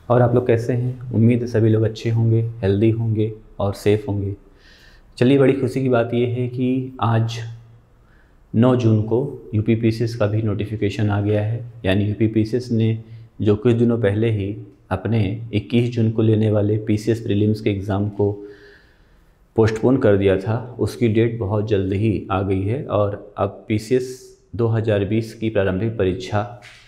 और आप लोग कैसे हैं? उम्मीद है सभी लोग अच्छे होंगे, हेल्दी होंगे और सेफ़ होंगे। चलिए, बड़ी खुशी की बात यह है कि आज 9 जून को यूपीपीसीएस का भी नोटिफिकेशन आ गया है। यानी यूपीपीसीएस ने जो कुछ दिनों पहले ही अपने 21 जून को लेने वाले पीसीएस प्रीलिम्स के एग्ज़ाम को पोस्टपोन कर दिया था, उसकी डेट बहुत जल्द ही आ गई है और अब पीसीएस 2020 की प्रारंभिक परीक्षा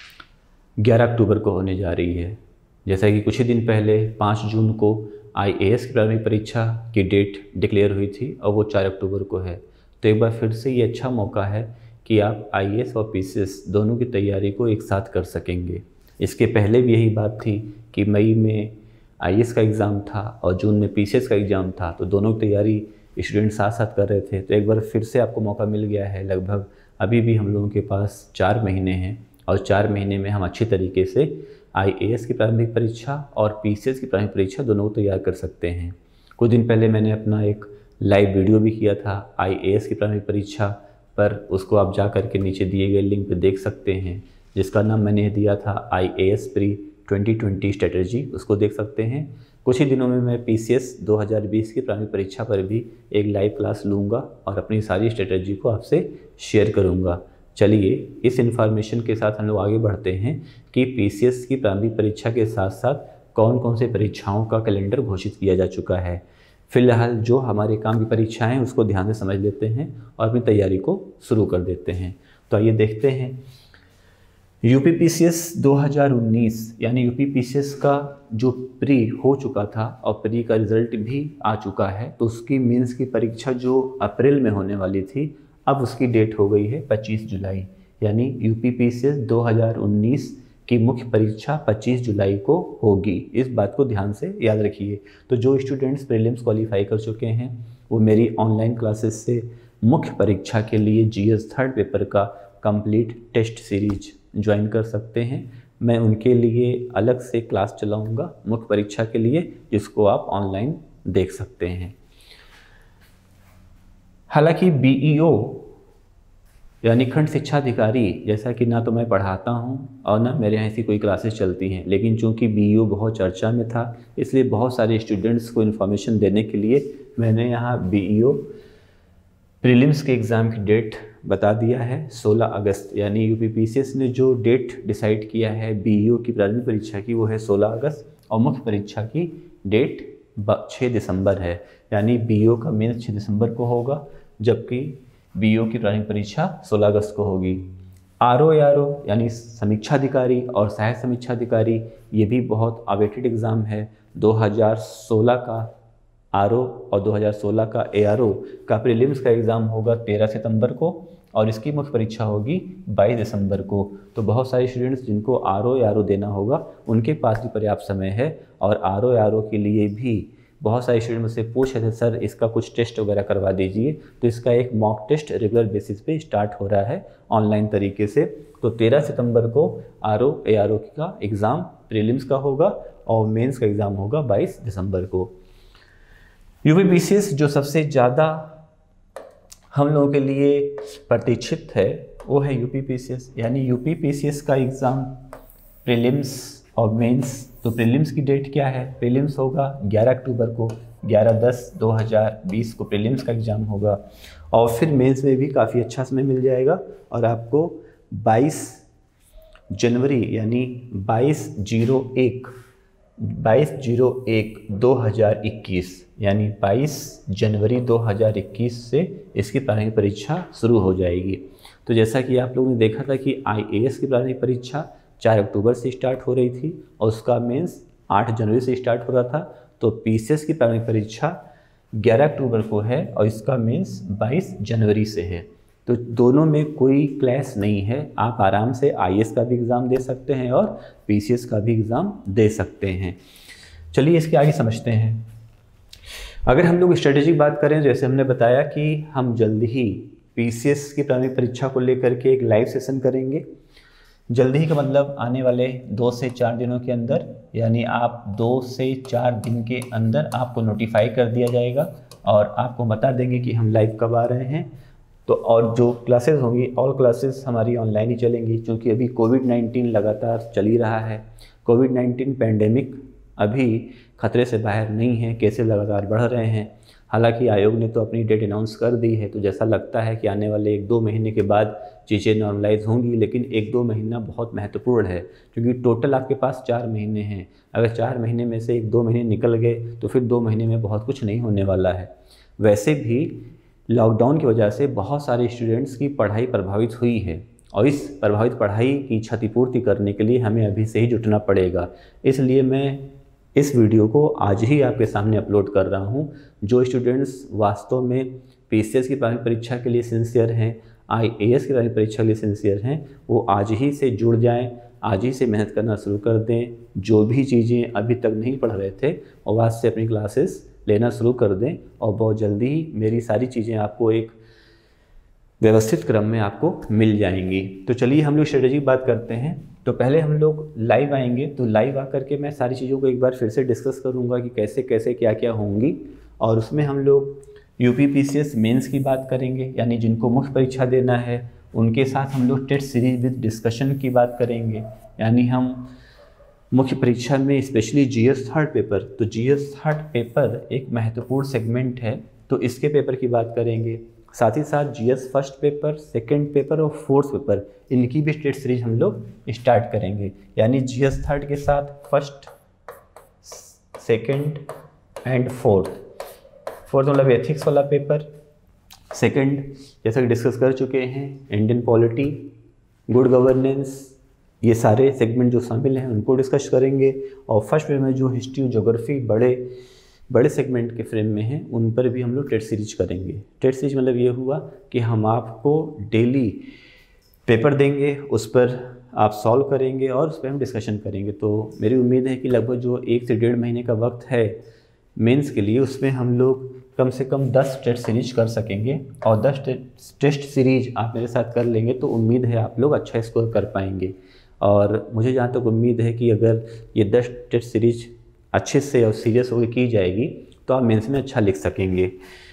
11 अक्टूबर को होने जा रही है। जैसा कि कुछ ही दिन पहले 5 जून को आईएएस की प्रारंभिक परीक्षा की डेट डिक्लेयर हुई थी और वो 4 अक्टूबर को है। तो एक बार फिर से ये अच्छा मौका है कि आप आईएएस और पीसीएस दोनों की तैयारी को एक साथ कर सकेंगे। इसके पहले भी यही बात थी कि मई में आईएएस का एग्ज़ाम था और जून में पीसीएस का एग्ज़ाम था, तो दोनों की तैयारी स्टूडेंट साथ साथ कर रहे थे। तो एक बार फिर से आपको मौका मिल गया है। लगभग अभी भी हम लोगों के पास 4 महीने हैं और 4 महीने में हम अच्छी तरीके से आईएएस की प्रारंभिक परीक्षा और पीसीएस की प्रारंभिक परीक्षा दोनों को तैयार कर सकते हैं। कुछ दिन पहले मैंने अपना एक लाइव वीडियो भी किया था आईएएस की प्रारंभिक परीक्षा पर, उसको आप जा करके नीचे दिए गए लिंक पे देख सकते हैं, जिसका नाम मैंने दिया था आईएएस प्री 2020 स्ट्रेटजी। उसको देख सकते हैं। कुछ ही दिनों में मैं पीसीएस 2020 की प्रारंभिक परीक्षा पर भी एक लाइव क्लास लूँगा और अपनी सारी स्ट्रेटजी को आपसे शेयर करूँगा। चलिए, इस इन्फॉर्मेशन के साथ हम लोग आगे बढ़ते हैं कि पीसीएस की प्रारंभिक परीक्षा के साथ साथ कौन कौन से परीक्षाओं का कैलेंडर घोषित किया जा चुका है। फिलहाल जो हमारे काम की परीक्षाएं हैं उसको ध्यान से समझ लेते हैं और अपनी तैयारी को शुरू कर देते हैं। तो आइए देखते हैं। यूपीपीसीएस 2019 यानी यूपीपीसीएस का जो प्री हो चुका था और प्री का रिज़ल्ट भी आ चुका है, तो उसकी मेंस की परीक्षा जो अप्रैल में होने वाली थी, अब उसकी डेट हो गई है 25 जुलाई। यानी यूपीपीसीएस 2019 की मुख्य परीक्षा 25 जुलाई को होगी। इस बात को ध्यान से याद रखिए। तो जो स्टूडेंट्स प्रीलिम्स क्वालिफाई कर चुके हैं वो मेरी ऑनलाइन क्लासेस से मुख्य परीक्षा के लिए जीएस थर्ड पेपर का कंप्लीट टेस्ट सीरीज ज्वाइन कर सकते हैं। मैं उनके लिए अलग से क्लास चलाऊँगा मुख्य परीक्षा के लिए, जिसको आप ऑनलाइन देख सकते हैं। हालांकि बीईओ यानी खंड शिक्षा अधिकारी, जैसा कि ना तो मैं पढ़ाता हूं और ना मेरे यहाँ ऐसी कोई क्लासेस चलती हैं, लेकिन चूंकि बीईओ बहुत चर्चा में था, इसलिए बहुत सारे स्टूडेंट्स को इन्फॉर्मेशन देने के लिए मैंने यहाँ बीईओ प्रीलिम्स के एग्ज़ाम की डेट बता दिया है 16 अगस्त। यानी यूपीपीसीएस ने जो डेट डिसाइड किया है बीईओ की प्रारंभिक परीक्षा की, वो है 16 अगस्त और मुख्य परीक्षा की डेट 6 दिसंबर है। यानी बीईओ का मेंस 6 दिसंबर को होगा, जबकि बीईओ की प्रारंभिक परीक्षा 16 अगस्त को होगी। आरओ यानी समीक्षा अधिकारी और सहायक समीक्षा अधिकारी, ये भी बहुत अवेटेड एग्ज़ाम है। 2016 का आरओ और 2016 का एआरओ का प्रीलिम्स का एग्ज़ाम होगा 13 सितंबर को और इसकी मुख्य परीक्षा होगी 22 दिसंबर को। तो बहुत सारे स्टूडेंट्स जिनको आरओ एआरओ देना होगा उनके पास भी पर्याप्त समय है। और आरओ एआरओ के लिए भी बहुत सारे स्टूडेंट मुझसे पूछ रहे थे, सर इसका कुछ टेस्ट वगैरह करवा दीजिए। तो इसका एक मॉक टेस्ट रेगुलर बेसिस पे स्टार्ट हो रहा है ऑनलाइन तरीके से। तो 13 सितंबर को आरओ एआरओ का एग्ज़ाम प्रीलिम्स का होगा और मेंस का एग्ज़ाम होगा 22 दिसंबर को। यूपीपीसीएस जो सबसे ज़्यादा हम लोगों के लिए प्रतीक्षित है वो है यूपीपीसीएस। यानी यूपीपीसीएस का एग्ज़ाम प्रीलिम्स और मेंस। तो प्रीलिम्स की डेट क्या है? प्रीलिम्स होगा 11 अक्टूबर को, 11/10/2020 को प्रीलिम्स का एग्ज़ाम होगा और फिर मेंस में भी काफ़ी अच्छा समय मिल जाएगा और आपको 22 जनवरी यानी 22/01/2021 यानी 22 जनवरी 2021 से इसकी प्रारंभिक परीक्षा शुरू हो जाएगी। तो जैसा कि आप लोगों ने देखा था कि आईएएस की प्रारंभिक परीक्षा 4 अक्टूबर से स्टार्ट हो रही थी और उसका मेंस 8 जनवरी से स्टार्ट हो रहा था। तो पीसीएस की प्रारंभिक परीक्षा 11 अक्टूबर को है और इसका मेंस 22 जनवरी से है। तो दोनों में कोई क्लैश नहीं है। आप आराम से आईएएस का भी एग्ज़ाम दे सकते हैं और पीसीएस का भी एग्ज़ाम दे सकते हैं। चलिए इसके आगे समझते हैं। अगर हम लोग स्ट्रेटेजिक बात करें, जैसे हमने बताया कि हम जल्द ही पीसीएस की प्रारंभिक परीक्षा को लेकर के एक लाइव सेशन करेंगे। जल्दी ही का मतलब आने वाले 2 से 4 दिनों के अंदर, यानी आप 2 से 4 दिन के अंदर आपको नोटिफाई कर दिया जाएगा और आपको बता देंगे कि हम लाइव कब आ रहे हैं। तो और जो क्लासेस होंगी, ऑल क्लासेस हमारी ऑनलाइन ही चलेंगी, क्योंकि अभी कोविड-19 लगातार चल ही रहा है। कोविड-19 पैंडेमिक अभी खतरे से बाहर नहीं है, केसेस लगातार बढ़ रहे हैं। हालांकि आयोग ने तो अपनी डेट अनाउंस कर दी है, तो जैसा लगता है कि आने वाले 1-2 महीने के बाद चीज़ें नॉर्मलाइज होंगी। लेकिन 1-2 महीना बहुत महत्वपूर्ण है, क्योंकि टोटल आपके पास 4 महीने हैं। अगर 4 महीने में से 1-2 महीने निकल गए तो फिर 2 महीने में बहुत कुछ नहीं होने वाला है। वैसे भी लॉकडाउन की वजह से बहुत सारे स्टूडेंट्स की पढ़ाई प्रभावित हुई है, और इस प्रभावित पढ़ाई की क्षतिपूर्ति करने के लिए हमें अभी से ही जुटना पड़ेगा। इसलिए मैं इस वीडियो को आज ही आपके सामने अपलोड कर रहा हूं। जो स्टूडेंट्स वास्तव में पीसीएस की प्रारंभिक परीक्षा के लिए सिंसियर हैं, आईएएस की प्रारंभिक परीक्षा के लिए सिंसियर हैं, वो आज ही से जुड़ जाएं, आज ही से मेहनत करना शुरू कर दें। जो भी चीज़ें अभी तक नहीं पढ़ रहे थे वो आज से अपनी क्लासेस लेना शुरू कर दें, और बहुत जल्दी ही मेरी सारी चीज़ें आपको एक व्यवस्थित क्रम में आपको मिल जाएंगी। तो चलिए हम लोग स्ट्रेटेजी की बात करते हैं। तो पहले हम लोग लाइव आएंगे, तो लाइव आकर के मैं सारी चीज़ों को एक बार फिर से डिस्कस करूंगा कि कैसे कैसे क्या क्या होंगी, और उसमें हम लोग यूपीपीसीएस मेंस की बात करेंगे, यानी जिनको मुख्य परीक्षा देना है उनके साथ हम लोग टेस्ट सीरीज विद डिस्कशन की बात करेंगे। यानी हम मुख्य परीक्षा में स्पेशली जीएस थर्ड पेपर, तो जीएस थर्ड पेपर एक महत्वपूर्ण सेगमेंट है, तो इसके पेपर की बात करेंगे। साथ ही साथ GS first paper, second paper और फोर्थ पेपर, इनकी भी टेस्ट सीरीज हम लोग स्टार्ट करेंगे। यानी जीएस थर्ड के साथ फर्स्ट, सेकंड एंड फोर्थ मतलब एथिक्स वाला पेपर, सेकंड जैसा कि डिस्कस कर चुके हैं इंडियन पॉलिटी, गुड गवर्नेंस, ये सारे सेगमेंट जो शामिल हैं उनको डिस्कस करेंगे। और फर्स्ट पेपर में जो हिस्ट्री और ज्योग्राफी बड़े सेगमेंट के फ्रेम में हैं, उन पर भी हम लोग टेस्ट सीरीज करेंगे। टेस्ट सीरीज मतलब ये हुआ कि हम आपको डेली पेपर देंगे, उस पर आप सॉल्व करेंगे और उस पर हम डिस्कशन करेंगे। तो मेरी उम्मीद है कि लगभग जो 1 से 1.5 महीने का वक्त है मेंस के लिए, उसमें हम लोग कम से कम 10 टेस्ट सीरीज कर सकेंगे, और 10 टेस्ट सीरीज आप मेरे साथ कर लेंगे तो उम्मीद है आप लोग अच्छा स्कोर कर पाएंगे। और मुझे जहाँ तक उम्मीद है कि अगर ये 10 टेस्ट सीरीज अच्छे से और सीरियस होकर की जाएगी तो आप मेंस में अच्छा लिख सकेंगे।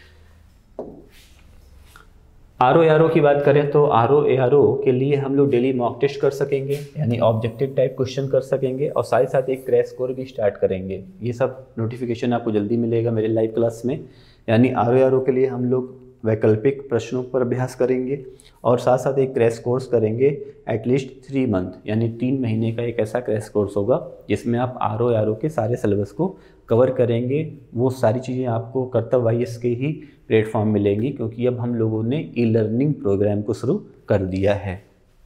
आरओ की बात करें तो आरओ के लिए हम लोग डेली मॉक टेस्ट कर सकेंगे, यानी ऑब्जेक्टिव टाइप क्वेश्चन कर सकेंगे, और साथ ही साथ एक क्रैश कोर्स भी स्टार्ट करेंगे। ये सब नोटिफिकेशन आपको जल्दी मिलेगा मेरे लाइव क्लास में। यानी आरओ के लिए हम लोग वैकल्पिक प्रश्नों पर अभ्यास करेंगे, और साथ साथ एक क्रैश कोर्स करेंगे एटलीस्ट 3 मंथ, यानी 3 महीने का एक ऐसा क्रैश कोर्स होगा जिसमें आप आरओ के सारे सिलेबस को कवर करेंगे। वो सारी चीज़ें आपको कर्तव्य वाइएस के ही प्लेटफॉर्म मिलेंगी, क्योंकि अब हम लोगों ने ई लर्निंग प्रोग्राम को शुरू कर दिया है।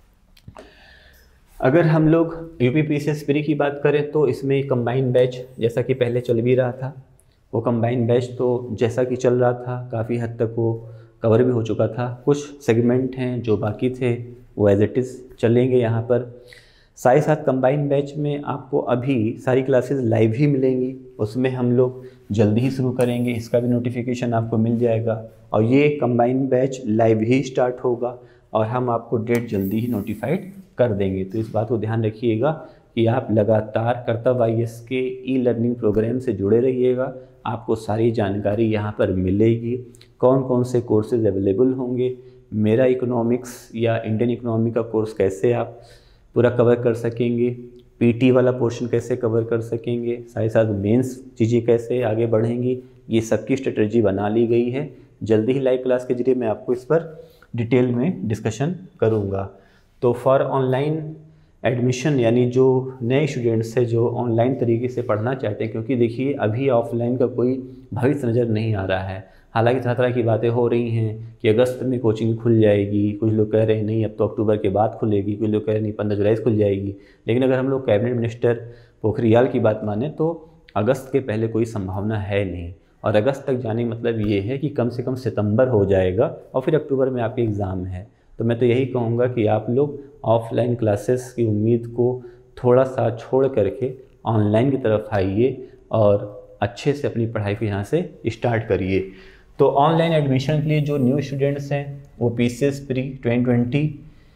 अगर हम लोग यूपीपीसीएस प्री की बात करें तो इसमें कंबाइंड बैच जैसा कि पहले चल भी रहा था, वो कंबाइंड बैच तो जैसा कि चल रहा था काफ़ी हद तक वो कवर भी हो चुका था। कुछ सेगमेंट हैं जो बाकी थे वो एज इट इज़ चलेंगे यहाँ पर। साथ ही साथ कंबाइंड बैच में आपको अभी सारी क्लासेस लाइव ही मिलेंगी, उसमें हम लोग जल्दी ही शुरू करेंगे, इसका भी नोटिफिकेशन आपको मिल जाएगा। और ये कंबाइंड बैच लाइव ही स्टार्ट होगा और हम आपको डेट जल्दी ही नोटिफाइड कर देंगे। तो इस बात को ध्यान रखिएगा कि आप लगातार कर्तव्य वाइएस के ई लर्निंग प्रोग्राम से जुड़े रहिएगा। आपको सारी जानकारी यहाँ पर मिलेगी, कौन कौन से कोर्सेज अवेलेबल होंगे, मेरा इकोनॉमिक्स या इंडियन इकोनॉमी का कोर्स कैसे आप पूरा कवर कर सकेंगे, पीटी वाला पोर्शन कैसे कवर कर सकेंगे, साथ ही साथ मेंस चीज़ें कैसे आगे बढ़ेंगी, ये सबकी स्ट्रेटजी बना ली गई है। जल्दी ही लाइव क्लास के जरिए मैं आपको इस पर डिटेल में डिस्कशन करूँगा। तो फॉर ऑनलाइन एडमिशन, यानी जो नए स्टूडेंट्स हैं जो ऑनलाइन तरीके से पढ़ना चाहते हैं, क्योंकि देखिए अभी ऑफलाइन का कोई भविष्य नज़र नहीं आ रहा है। हालांकि तरह तरह की बातें हो रही हैं कि अगस्त में कोचिंग खुल जाएगी, कुछ लोग कह रहे हैं नहीं अब तो अक्टूबर के बाद खुलेगी, कुछ लोग कह रहे हैं नहीं 15 जुलाई से खुल जाएगी। लेकिन अगर हम लोग कैबिनेट मिनिस्टर पोखरियाल की बात माने तो अगस्त के पहले कोई संभावना है नहीं, और अगस्त तक जाने का मतलब ये है कि कम से कम सितंबर हो जाएगा और फिर अक्टूबर में आपके एग्ज़ाम है। तो मैं तो यही कहूँगा कि आप लोग ऑफलाइन क्लासेस की उम्मीद को थोड़ा सा छोड़ करके ऑनलाइन की तरफ आइए और अच्छे से अपनी पढ़ाई को यहाँ से स्टार्ट करिए। तो ऑनलाइन एडमिशन के लिए जो न्यू स्टूडेंट्स हैं वो पीसीएस प्री 2020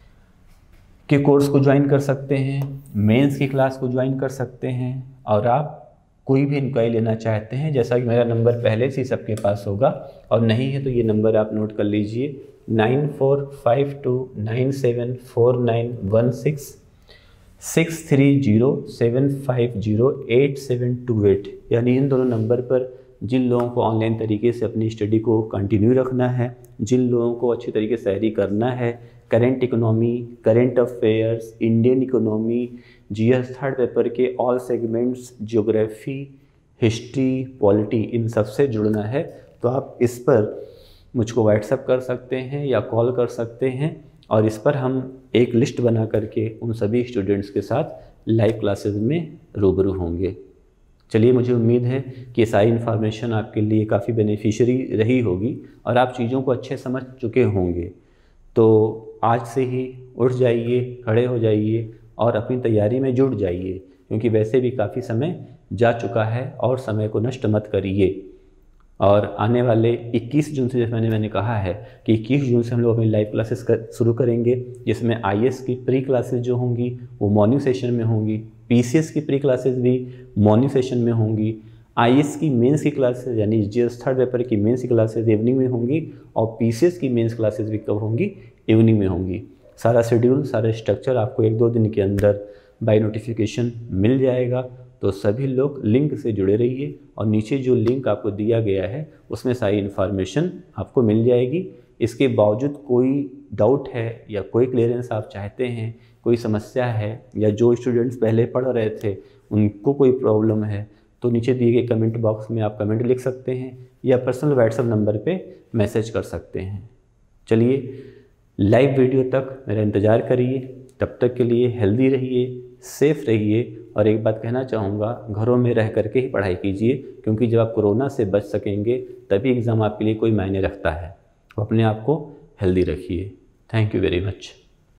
के कोर्स को ज्वाइन कर सकते हैं, मेंस की क्लास को ज्वाइन कर सकते हैं, और आप कोई भी इंक्वायरी लेना चाहते हैं, जैसा कि मेरा नंबर पहले से ही सबके पास होगा, और नहीं है तो ये नंबर आप नोट कर लीजिए 9452974916। 6307508728, यानी इन दोनों नंबर पर जिन लोगों को ऑनलाइन तरीके से अपनी स्टडी को कंटिन्यू रखना है, जिन लोगों को अच्छी तरीके से तैयारी करना है, current economy, current affairs, Indian economy, GS third paper के all segments, geography, history, polity, इन सब से जुड़ना है, तो आप इस पर मुझको व्हाट्सएप कर सकते हैं या कॉल कर सकते हैं, और इस पर हम एक लिस्ट बना करके उन सभी स्टूडेंट्स के साथ लाइव क्लासेस में रूबरू होंगे। चलिए, मुझे उम्मीद है कि ये सारी इन्फॉर्मेशन आपके लिए काफ़ी बेनिफिशियरी रही होगी और आप चीज़ों को अच्छे समझ चुके होंगे। तो आज से ही उठ जाइए, खड़े हो जाइए और अपनी तैयारी में जुट जाइए, क्योंकि वैसे भी काफ़ी समय जा चुका है और समय को नष्ट मत करिए। और आने वाले 21 जून से, जैसे मैंने कहा है कि 21 जून से हम लोग अपनी लाइव क्लासेस शुरू करेंगे, जिसमें आईएएस की प्री क्लासेस जो होंगी वो मॉर्निंग सेशन में होंगी, पीसीएस की प्री क्लासेस भी मॉर्निंग सेशन में होंगी, आईएएस की मेंस की क्लासेस यानी जीएस थर्ड पेपर की मेंस की क्लासेस इवनिंग में होंगी, और पीसीएस की मेंस क्लासेस भी कब होंगी, इवनिंग में होंगी। सारा शेड्यूल, सारा स्ट्रक्चर आपको 1-2 दिन के अंदर बाय नोटिफिकेशन मिल जाएगा। तो सभी लोग लिंक से जुड़े रहिए, और नीचे जो लिंक आपको दिया गया है उसमें सारी इन्फॉर्मेशन आपको मिल जाएगी। इसके बावजूद कोई डाउट है या कोई क्लियरेंस आप चाहते हैं, कोई समस्या है, या जो स्टूडेंट्स पहले पढ़ रहे थे उनको कोई प्रॉब्लम है, तो नीचे दिए गए कमेंट बॉक्स में आप कमेंट लिख सकते हैं या पर्सनल व्हाट्सएप नंबर पे मैसेज कर सकते हैं। चलिए, लाइव वीडियो तक मेरा इंतज़ार करिए। तब तक के लिए हेल्दी रहिए, सेफ रहिए, और एक बात कहना चाहूँगा, घरों में रह करके ही पढ़ाई कीजिए, क्योंकि जब आप कोरोना से बच सकेंगे तभी एग्ज़ाम आपके लिए कोई मायने रखता है। तो अपने आप को हेल्दी रखिए। Thank you very much.